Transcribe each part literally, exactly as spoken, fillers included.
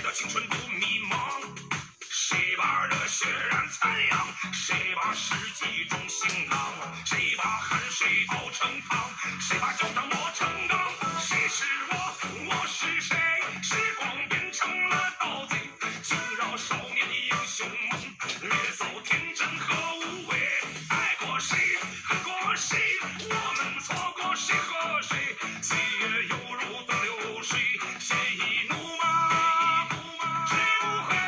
的青春不迷茫？谁把热血染残阳？谁把世纪中行囊？谁把汗水熬成汤？谁把酒汤磨成钢？谁是我？我是谁？时光变成了盗贼，惊扰少年的英雄梦，掠走天真和无畏。爱过谁？恨过谁？我们错过谁和谁？岁月犹如的流水，鲜衣怒马知不悔。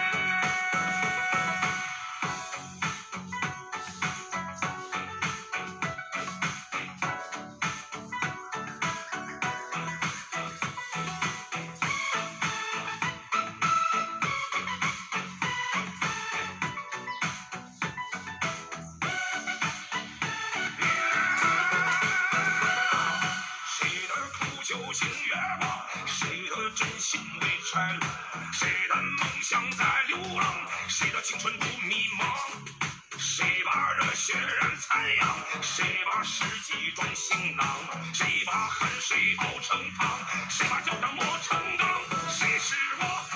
酒醒月光，谁的真心为拆乱？谁的梦想在流浪？谁的青春不迷茫？谁把热血染残阳？谁把世纪装行囊？谁把汗水熬成汤？谁把酒汤磨成钢？谁是我？